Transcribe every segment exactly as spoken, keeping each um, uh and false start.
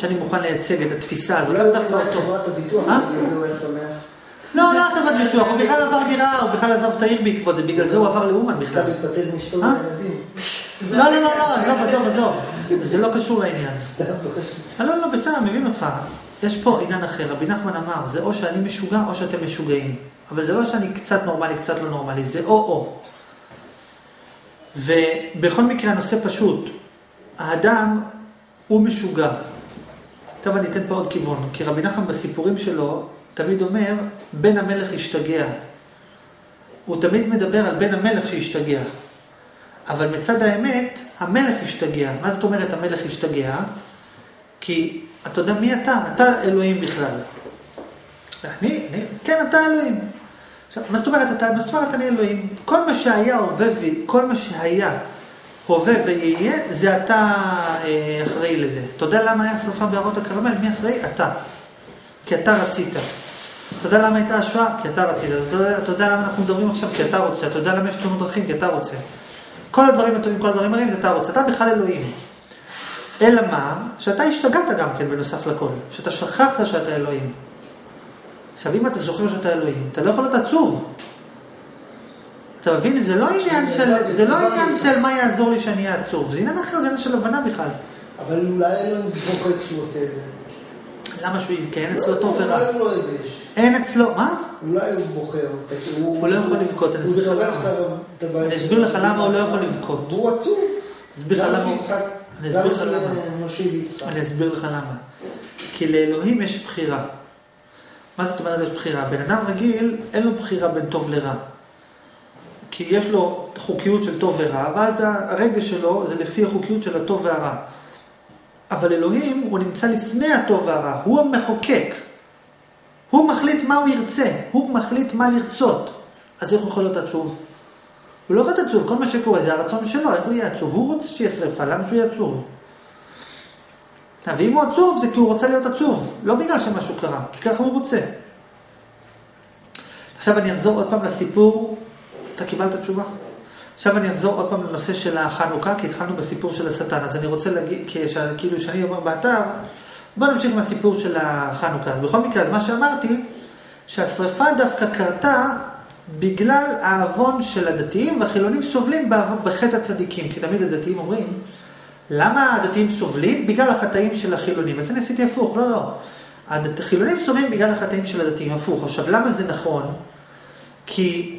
שאני מוכן לייצג את התפיסה הזאת. אולי דווקא את חברת הביטוח, בגלל הוא היה שמח. לא, לא חברת ביטוח, הוא בכלל עבר דירה, הוא בכלל עזב את העיר בעקבות זה, בגלל זה הוא עבר לאומן בכלל. קצת להתפתד משתו לילדים. לא, לא, לא, לא, עזוב, עזוב, עזוב. זה לא קשור לעניין. לא, לא, בסדר, מבין אותך. יש פה עניין אחר. רבי נחמן אמר, זה או שאני משוגע או שאתם משוגעים. אבל זה לא שאני קצת נורמלי, קצת לא נורמלי, זה או-או. ובכל מקרה הנושא פשוט. האדם הוא משוגע. טוב, אני אתן פה עוד כיוון. כי רבי נחמן בסיפורים שלו תמיד אומר, בן המלך ישתגע. הוא תמיד מדבר על בן המלך שישתגע. אבל מצד האמת, המלך ישתגע. מה זאת אומרת המלך ישתגע? כי אתה יודע מי אתה? אתה אלוהים בכלל. אני, אני, כן, אתה אלוהים. עכשיו, מה זאת אומרת אתה? מה זאת אומרת אני אלוהים? כל מה שהיה הווה, כל מה שהיה הווה ויהיה, זה אתה אה, אחראי לזה. אתה יודע למה היה שרפה בערות הכרמל? מי אחראי? אתה. כי אתה רצית. אתה יודע למה הייתה השואה? כי אתה רצית. אתה יודע, אתה יודע למה אנחנו מדברים עכשיו? כי אתה רוצה. אתה יודע למה יש תאונות דרכים? כי אתה רוצה. כל הדברים הטובים, כל הדברים הרעים, זה אתה רוצה. אתה בכלל אלוהים. אלא מה? שאתה השתגעת גם כן בנוסף לכל. שאתה שכחת שאתה אלוהים. עכשיו, אם אתה זוכר שאתה אלוהים, אתה לא יכול להיות עצוב. אתה מבין? זה לא עניין של, זה לא עניין של מה יעזור לי שאני אהיה עצוב. זה עניין אחר, זה עניין של הבנה בכלל. אבל אולי אלוהים בוחר כשהוא עושה את זה. למה שהוא יבכה? אין אצלו טוב ורע. אולי הוא לא יבש. אין אצלו, מה? אולי הוא בוחר. הוא לא יכול לבכות, אני אסביר לך למה. אני אסביר לך למה הוא לא יכול לבכות. והוא עצוב. אני אסביר לך למה. אני אסביר לך למה. אני אסביר לך למה. כי לאלוהים יש בחירה. מה זאת אומרת יש בחירה? בן אדם רגיל אין לו בחירה בין טוב לרע. כי יש לו חוקיות של טוב ורע, ואז הרגש שלו זה לפי החוקיות של הטוב והרע. אבל אלוהים הוא נמצא לפני הטוב והרע, הוא המחוקק. הוא מחליט מה הוא ירצה, הוא מחליט מה לרצות. אז איך הוא יכול להיות עצוב? הוא לא יכול להיות עצוב, כל מה שקורה זה הרצון שלו, איך הוא יהיה עצוב? הוא רוצה שיהיה שריפה, למה שהוא יהיה עצוב? ואם הוא עצוב זה כי הוא רוצה להיות עצוב, לא בגלל שמשהו קרה, כי ככה הוא רוצה. עכשיו אני אחזור עוד פעם לסיפור, אתה קיבלת תשובה? עכשיו אני אחזור עוד פעם לנושא של החנוכה, כי התחלנו בסיפור של השטן, אז אני רוצה להגיד, כאילו שאני אומר באתר, בוא נמשיך מהסיפור של החנוכה. אז בכל מקרה, אז מה שאמרתי, שהשריפה דווקא קרתה בגלל האבון של הדתיים, והחילונים סובלים בחטא הצדיקים, כי תמיד הדתיים אומרים, למה הדתיים סובלים? בגלל החטאים של החילונים. אז אני עשיתי הפוך, לא, לא. החילונים סובלים בגלל החטאים של הדתיים, הפוך. עכשיו, למה זה נכון? כי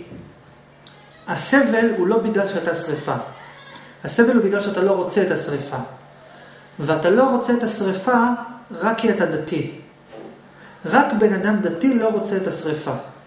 הסבל הוא לא בגלל שאתה שריפה. הסבל הוא בגלל שאתה לא רוצה את השריפה. ואתה לא רוצה את השריפה רק כי אתה דתי. רק בן אדם דתי לא רוצה את השריפה.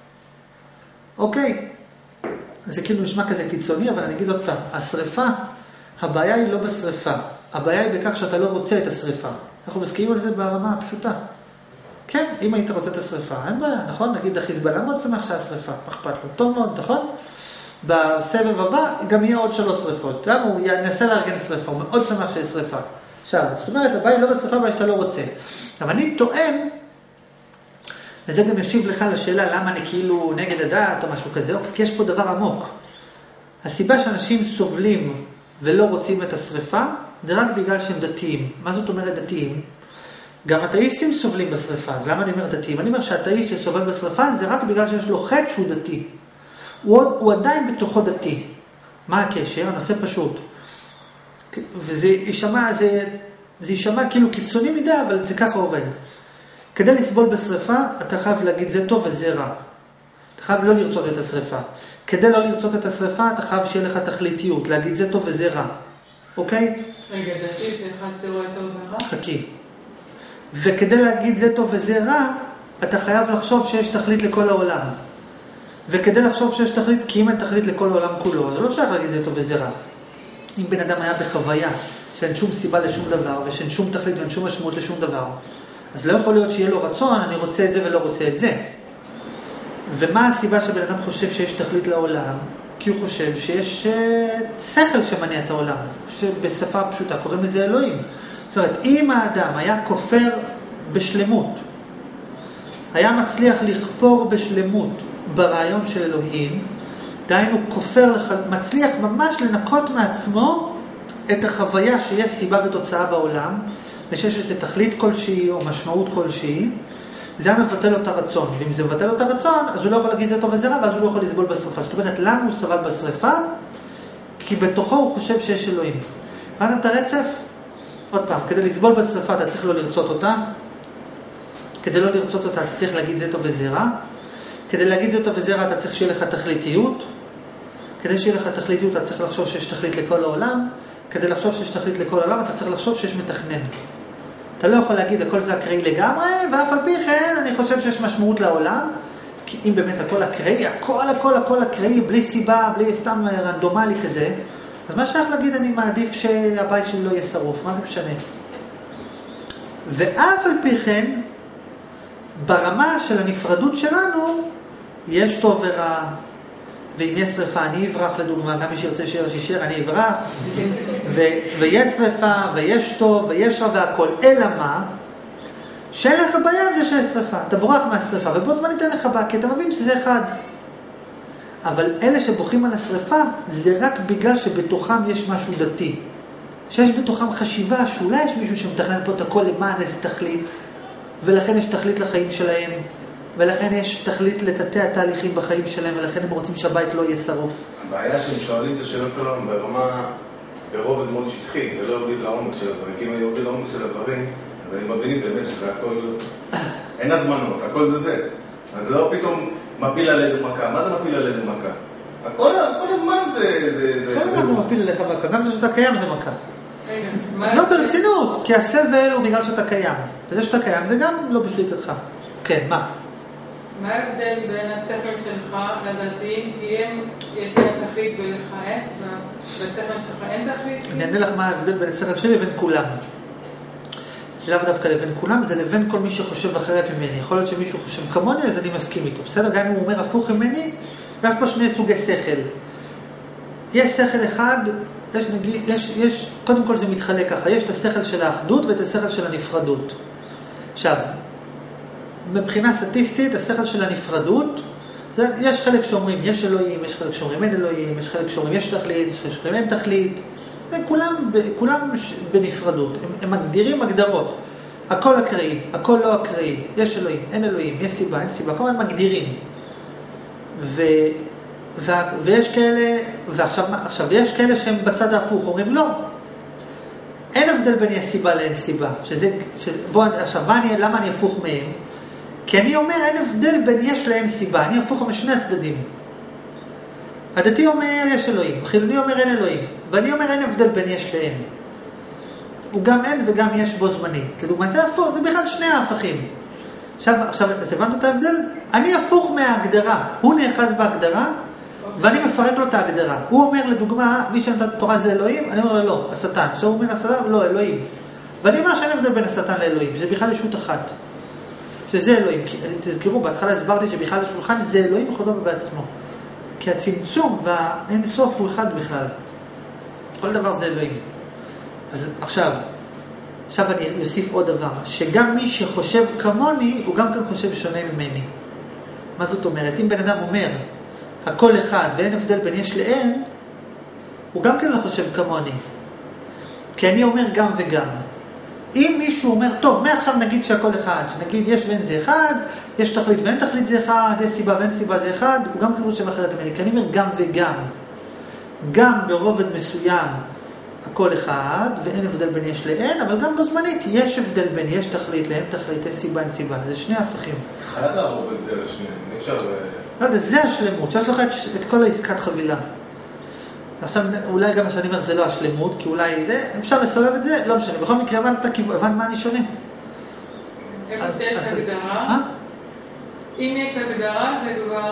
אוקיי. זה כאילו נשמע כזה קיצוני, אבל אני אגיד עוד פעם. השריפה, הבעיה היא לא בשריפה. הבעיה היא בכך שאתה לא רוצה את השריפה. אנחנו מסכימים על זה ברמה הפשוטה. כן, אם היית רוצה את השריפה, אין בעיה, נכון? נגיד החיזבאללה מאוד שמח שהשריפה, אכפת לו. טוב מאוד, נכון? בסבב הבא גם יהיה עוד שלוש שריפות. למה? הוא ינסה לארגן שריפה, הוא מאוד שמח שיש שריפה. עכשיו, זאת אומרת, הבעיה היא לא בשריפה, הבעיה שאתה לא רוצה. אבל אני טוען, וזה גם ישיב לך לשאלה למה אני כאילו נגד הדעת או משהו כזה, כי יש פה דבר עמוק. הסיבה שאנשים סובלים ולא רוצים את השריפה, זה רק בגלל שהם דתיים. מה זאת אומרת דתיים? גם אתאיסטים סובלים בשריפה, אז למה אני אומר דתיים? אני אומר שהאתאיסט שסובל בשריפה זה רק בגלל שיש לו חטא שהוא דתי. הוא, הוא עדיין בתוכו דתי. מה הקשר? הנושא פשוט. וזה יישמע, זה, זה יישמע כאילו קיצוני מדי, אבל זה ככה עובד. כדי לסבול בשריפה, אתה חייב להגיד זה טוב וזה רע. אתה חייב לא לרצות את השריפה. כדי לא לרצות את השריפה, אתה חייב שיהיה לך תכליתיות, להגיד זה טוב וזה רע. אוקיי? רגע, דתי זה אחד שרואה טוב ורע? חכי. וכדי להגיד זה טוב וזה רע, אתה חייב לחשוב שיש תכלית לכל העולם. וכדי לחשוב שיש תכלית, כי אם אין תכלית לכל העולם כולו, זה לא שייך להגיד זה טוב וזה רע. אם בן אדם היה בחוויה, שאין שום סיבה לשום דבר, ושאין שום תכלית ואין שום משמעות לשום דבר, אז לא יכול להיות שיהיה לו רצון, אני רוצה את זה ולא רוצה את זה. ומה הסיבה שבן אדם חושב שיש תכלית לעולם? כי הוא חושב שיש שכל שמניע את העולם, שבשפה פשוטה קוראים לזה אלוהים. זאת אומרת, אם האדם היה כופר בשלמות, היה מצליח לכפור בשלמות ברעיון של אלוהים, דהיינו כופר, מצליח ממש לנקות מעצמו את החוויה שיש סיבה ותוצאה בעולם, ושיש איזו תכלית כלשהי או משמעות כלשהי, זה היה מבטל לו את הרצון. ואם זה מבטל לו את הרצון, אז הוא לא יכול להגיד זה טוב וזה רע, ואז הוא לא יכול לסבול בשריפה. זאת אומרת, למה הוא סבל בשריפה? כי בתוכו הוא חושב שיש אלוהים. ראיתם את הרצף? עוד פעם, כדי לסבול בשריפה אתה צריך לא לרצות אותה. כדי לא לרצות אותה אתה צריך להגיד זה טוב וזה רע. כדי להגיד זה טוב וזה רע אתה צריך שיהיה לך תכליתיות. כדי שיהיה לך תכליתיות אתה צריך לחשוב שיש תכלית לכל העולם. כדי לחשוב שיש תכלית לכל העולם אתה צריך לחשוב שיש מתכנן. אתה לא יכול להגיד הכל זה אקראי לגמרי, ואף על פי כן אני חושב שיש משמעות לעולם. כי אם באמת הכל אקראי, הכל הכל הכל אקראי, בלי סיבה, בלי סתם רנדומלי כזה, אז מה שייך להגיד אני מעדיף שהבית שלי לא יהיה שרוף, מה זה משנה? ואף על פי כן, ברמה של הנפרדות שלנו, יש טוב ורע, ואם יש שריפה אני אברח לדוגמה, גם מי שירצה שיר שישיר אני אברח, ו- ויש שריפה, ויש טוב, ויש רע והכל, אלא מה? שאין לך בעיה עם זה שיש שריפה, אתה בורח מהשריפה, ובו זמן ניתן לך בעיה, כי אתה מבין שזה אחד. אבל אלה שבוכים על השריפה, זה רק בגלל שבתוכם יש משהו דתי. שיש בתוכם חשיבה שאולי יש מישהו שמתכנן פה את הכל למען איזה תכלית, ולכן יש תכלית לחיים שלהם, ולכן יש תכלית לתתי התהליכים בחיים שלהם, ולכן הם רוצים שהבית לא יהיה שרוף. הבעיה שהם שואלים את השאלות כלום ברמה, ברובד מאוד שטחי, ולא יורדים לעומק של הדברים, כי אם הם יורדים לעומק של הדברים, אז אני מבינים באמת שזה הכל, אין הזמנות, הכל זה זה. אז לא פתאום מפיל עלינו מכה. מה זה מפיל עלינו מכה? הכל, כל הזמן זה... זה, זה כל הזמן זה מפיל עליך מכה, גם זה שאתה קיים זה מכה. רגע, לא ברצינות, כי הסבל הוא בגלל שאתה קיים. וזה שאתה קיים זה גם לא בשליטתך. כן, מה? מה ההבדל בין השכל שלך לדתיים? כי הם, יש להם תכלית ולך אין? בשכל שלך אין תכלית? אני אענה לך מה ההבדל בין השכל שלי לבין כולם. זה לאו דווקא לבין כולם, זה לבין כל מי שחושב אחרת ממני. יכול להיות שמישהו חושב כמוני, אז אני מסכים איתו. בסדר? גם אם הוא אומר הפוך ממני, ויש פה שני סוגי שכל. יש שכל אחד, יש, נגיד, יש, יש, קודם כל זה מתחלק ככה. יש את השכל של האחדות ואת השכל של הנפרדות. עכשיו, מבחינה סטטיסטית, השכל של הנפרדות, זה, יש חלק שאומרים יש אלוהים, יש חלק שאומרים אין אלוהים, יש חלק שאומרים יש תכלית, יש חלק שאומרים אין תכלית. זה כולם, כולם בנפרדות, הם, הם מגדירים הגדרות. הכל אקראי, הכל לא אקראי, יש אלוהים, אין אלוהים, יש סיבה, אין סיבה, כל הזמן מגדירים. ו, ו, ויש כאלה, ועכשיו, עכשיו, יש כאלה שהם בצד ההפוך, אומרים לא. אין הבדל בין יש סיבה לאין סיבה. שזה, שזה, בוא, עכשיו, מה אני, למה אני הפוך מהם? כי אני אומר אין הבדל בין יש לאין סיבה, אני הפוך משני הצדדים. הדתי אומר יש אלוהים, החילוני אומר אין אלוהים, ואני אומר אין הבדל בין יש לאין. הוא גם אין וגם יש בו זמנית. לדוגמה, זה הפוך, זה בכלל שני ההפכים. עכשיו, עכשיו, אז הבנת את ההבדל? אני הפוך מההגדרה, הוא נאחז בהגדרה, ואני מפרק לו את ההגדרה. הוא אומר לדוגמה, מי שנתן תורה זה אלוהים, אני אומר לו לא, השטן. עכשיו הוא אומר השטן, לא, אלוהים. ואני אומר שאין הבדל בין השטן לאלוהים, שזה בכלל ישות אחת. שזה אלוהים. תזכרו, בהתחלה הסברתי שבכלל השולחן זה אלוהים בכבודו ובעצמו. כי הצמצום והאין סוף הוא אחד בכלל. כל דבר זה אלוהים. אז עכשיו, עכשיו אני אוסיף עוד דבר, שגם מי שחושב כמוני, הוא גם כן חושב שונה ממני. מה זאת אומרת? אם בן אדם אומר, הכל אחד ואין הבדל בין יש לאין, הוא גם כן לא חושב כמוני. כי אני אומר גם וגם. אם מישהו אומר, טוב, מעכשיו נגיד שהכל אחד, שנגיד יש ואין זה אחד, יש תכלית ואין תכלית זה אחד, יש סיבה ואין סיבה זה אחד, הוא גם חושב אחרת ממני. כי אני אומר גם וגם. גם ברובד מסוים, הכל אחד, ואין הבדל בין יש לאין, אבל גם בזמנית יש הבדל בין יש תכלית לאין תכלית, יש סיבה אין סיבה. זה שני הפכים. חייב לעבור בדרך שניהם, אי אפשר... לא יודע, זה השלמות, שיש לך את, את כל העסקת חבילה. עכשיו, אולי גם מה שאני אומר זה לא השלמות, כי אולי זה, אפשר לסובב את זה, לא משנה. בכל מקרה, הבנת, הבנת מה אני שונה? איפה שיש הגדרה? אה? אם יש הגדרה, זה כבר...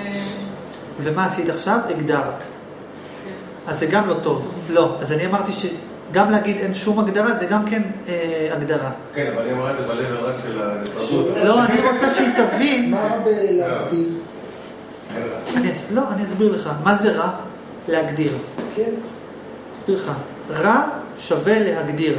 ומה עשית עכשיו? הגדרת. אז זה גם לא טוב. לא, אז אני אמרתי שגם להגיד אין שום הגדרה, זה גם כן אה, הגדרה. כן, אבל אני אמרה את זה בלבל רק של הנפרדות. לא, אני רוצה שהיא תבין... מה בלהגדיר? לא, אני אסביר לך. מה זה רע? להגדיר. כן. אסביר לך. רע שווה להגדיר.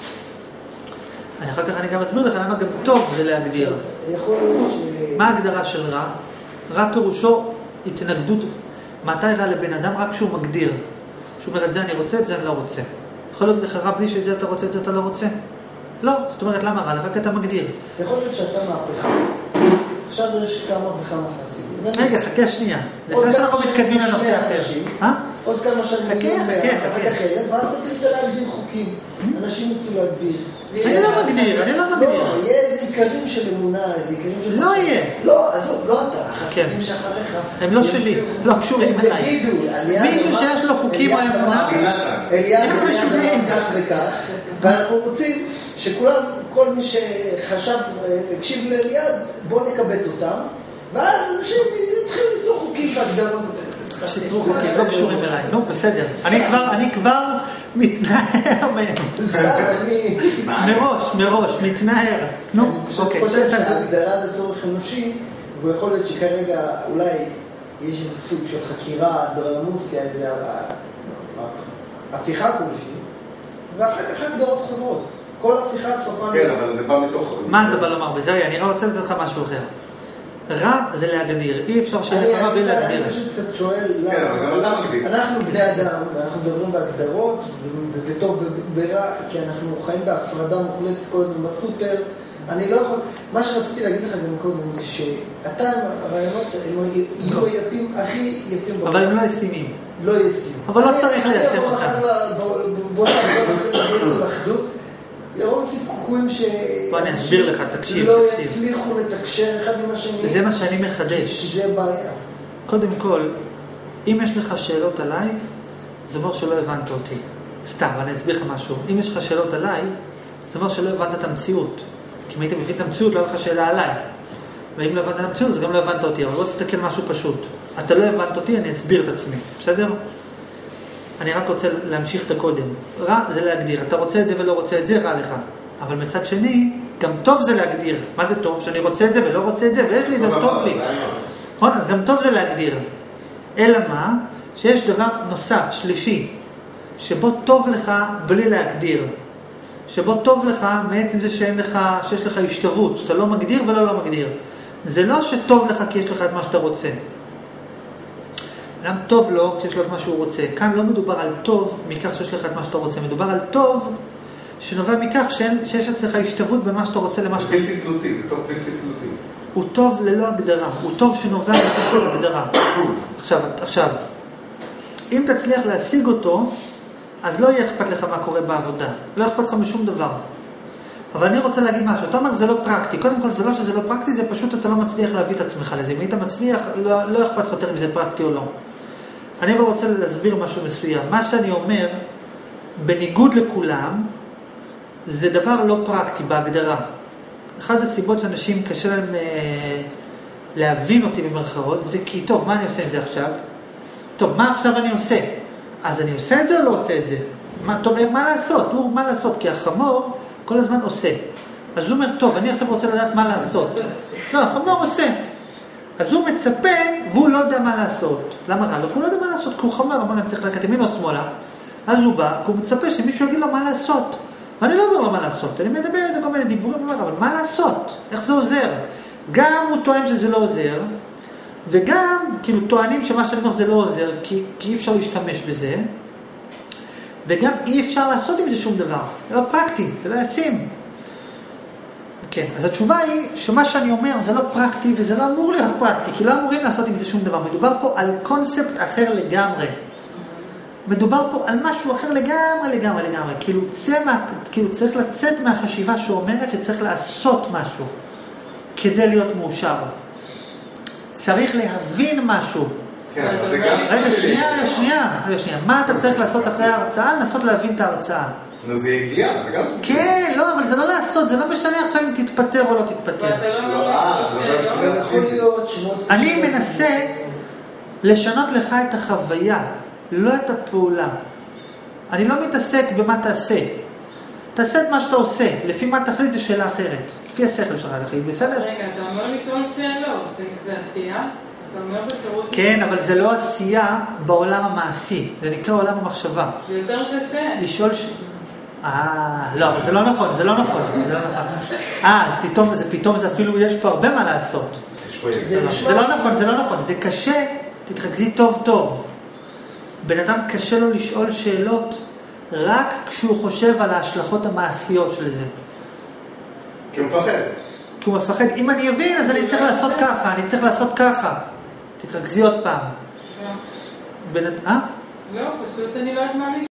אני אחר כך אני גם אסביר לך למה גם טוב זה להגדיר. יכול להיות ש... מה ההגדרה של רע? רע פירושו התנגדות. מתי רע לבן אדם? רק כשהוא מגדיר. שהוא אומר את זה אני רוצה, את זה אני לא רוצה. יכול להיות לך רע בלי שאת זה אתה רוצה, את זה אתה לא רוצה. לא, זאת אומרת, למה רע? רק אתה מגדיר. יכול להיות שאתה מהפכה. עכשיו יש כמה וכמה חסידים. רגע, חכה שנייה. לפני שאנחנו מתקדמים לנושא אחר. אה? עוד כמה שנים חכה, יהיו חכה, חכה. ואז אתה תרצה להגדיר חוקים. אנשים ירצו להגדיר. אני לא מגדיר, אני לא מגדיר. לא, יהיה איזה עיקרים של אמונה, איזה עיקרים של... לא יהיה. לא, עזוב, לא אתה, החסידים שאחריך. הם לא שלי, לא קשורים הם אליי. יגידו, מישהו שיש לו חוקים או אמונה, אליעד הם אמר משוגעים. כך וכך, ואנחנו רוצים שכולם, כל מי שחשב, הקשיב לאליעד, בואו נקבץ אותם, ואז אנשים יתחילו ליצור חוקים והגדרות. שיצרו חוקים, לא קשורים אליי. נו, בסדר. אני כבר, אני כבר מתנער מהם. מראש, מראש, מתנער. נו, אוקיי. אני חושב שההגדרה זה צורך אנושי, ויכול להיות שכרגע אולי יש איזה סוג של חקירה, דרמוסיה, איזה הפיכה כלשהי, ואחר כך הגדרות חוזרות. כל הפיכה סופה... כן, אבל זה בא מתוך... מה אתה בא לומר בזה? אני רוצה לתת לך משהו אחר. רע זה להגדיר, אי אפשר שיהיה לך רע בלי להגדיר. אני פשוט קצת שואל, כן, אבל גם אתה מגדיר. אנחנו בני אדם, ואנחנו מדברים בהגדרות, ובטוב וברע, כי אנחנו חיים בהפרדה מוחלטת כל הזמן בסופר. אני לא יכול, מה שרציתי להגיד לך גם קודם, זה שאתה, הרעיונות, הם יהיו היפים, הכי יפים בעולם. אבל הם לא ישימים. לא ישימים. אבל לא צריך ליישם אותם. בוא נעבור לאחדות. ירון סיפורים ש... בוא אני אסביר לך, תקשיב, לא תקשיב. יצליחו לתקשר אחד עם השני. זה מה שאני מחדש. זה בעיה. קודם כל, אם יש לך שאלות עליי, זה אומר שלא הבנת אותי. סתם, אני אסביר לך משהו. אם יש לך שאלות עליי, זה אומר שלא הבנת את המציאות. כי אם היית מבין את המציאות, לא היה לך שאלה עליי. ואם לא הבנת את המציאות, אז גם לא הבנת אותי. אבל לא תסתכל משהו פשוט. אתה לא הבנת אותי, אני אסביר את עצמי. בסדר? אני רק רוצה להמשיך את הקודם. רע זה להגדיר. אתה רוצה את זה ולא רוצה את זה, רע לך. אבל מצד שני, גם טוב זה להגדיר. מה זה טוב? שאני רוצה את זה ולא רוצה את זה, ויש לי את זה, אז טוב לי. נכון? אז גם טוב זה להגדיר. אלא מה? שיש דבר נוסף, שלישי, שבו טוב לך בלי להגדיר. שבו טוב לך מעצם זה שאין לך, שיש לך השתוות, שאתה לא מגדיר ולא לא מגדיר. זה לא שטוב לך כי יש לך את מה שאתה רוצה. למה טוב לו כשיש לו את מה שהוא רוצה? כאן לא מדובר על טוב מכך שיש לך את מה שאתה רוצה. מדובר על טוב שנובע מכך שיש אצלך השתוות בין מה שאתה רוצה למה שאתה... זה בלתי תלותי, זה טוב בלתי תלותי. הוא טוב ללא הגדרה. הוא טוב שנובע מחוסר הגדרה. עכשיו, עכשיו, אם תצליח להשיג אותו, אז לא יהיה אכפת לך מה קורה בעבודה. לא אכפת לך משום דבר. אבל אני רוצה להגיד משהו. אתה אומר, זה לא פרקטי. קודם כל, זה לא שזה לא פרקטי, זה פשוט אתה לא מצליח להביא את עצמך לזה. אם היית מצליח, לא, לא אכפת לך יותר אם זה פרקטי או לא. אני אבל רוצה להסביר משהו מסוים. מה שאני אומר, בניגוד לכולם, זה דבר לא פרקטי בהגדרה. אחת הסיבות שאנשים קשה להם אה, להבין אותי במרכאות, זה כי, טוב, מה אני עושה עם זה עכשיו? טוב, מה עכשיו אני עושה? אז אני עושה את זה או לא עושה את זה? מה, טוב, מה לעשות? הוא, מה לעשות? כי החמור כל הזמן עושה. אז הוא אומר, טוב, אני עכשיו רוצה לדעת מה לעשות. לא, החמור עושה. אז הוא מצפה, והוא לא יודע מה לעשות. למה רע? לא, הוא לא יודע מה לעשות, כי הוא חמור, אמר, אני צריך ללכת ימין או שמאלה. אז הוא בא, כי הוא מצפה שמישהו יגיד לו מה לעשות. ואני לא אומר לו מה לעשות, אני מדבר את כל מיני דיבורים, אבל מה לעשות? איך זה עוזר? גם הוא טוען שזה לא עוזר, וגם, כאילו, טוענים שמה שאני אומר זה לא עוזר, כי, כי אי אפשר להשתמש בזה, וגם אי אפשר לעשות עם זה שום דבר. זה לא פרקטי, זה לא ישים. כן, אז התשובה היא שמה שאני אומר זה לא פרקטי, וזה לא אמור להיות פרקטי, כי לא אמורים לעשות עם זה שום דבר. מדובר פה על קונספט אחר לגמרי. מדובר פה על משהו אחר לגמרי, לגמרי, לגמרי. כאילו, צמא, כאילו צריך לצאת מהחשיבה שאומרת שצריך לעשות משהו כדי להיות מאושר. צריך להבין משהו. כן, אבל זה גם... רגע, שנייה, שנייה, רגע, שנייה. מה אתה צריך לעשות אחרי ההרצאה? לנסות להבין את ההרצאה. נו, זה הגיע, זה גם... כן, לא, אבל זה לא לעשות, זה לא משנה עכשיו אם תתפטר או לא תתפטר. יכול להיות שמות... אני מנסה לשנות לך את החוויה, לא את הפעולה. אני לא מתעסק במה תעשה. תעשה את מה שאתה עושה. לפי מה תחליט זה שאלה אחרת. לפי השכל שלך להחליט, בסדר? רגע, אתה אומר לשאול שאלות. זה עשייה? אתה אומר בפירוש... כן, אבל זה לא עשייה בעולם המעשי. זה נקרא עולם המחשבה. זה יותר קשה. לשאול ש... אה, לא, אבל זה לא נכון, זה לא נכון. זה לא נכון. אה, אז פתאום, זה פתאום, זה אפילו, יש פה הרבה מה לעשות. זה לא נכון, זה לא נכון. זה קשה, תתרכזי טוב טוב. בן אדם קשה לו לשאול שאלות רק כשהוא חושב על ההשלכות המעשיות של זה. כי הוא מפחד. כי הוא מפחד. אם אני אבין, אז אני צריך לעשות ככה, אני צריך לעשות ככה. תתרכזי עוד פעם. לא. אה? לא, פשוט אני לא יודעת מה לי.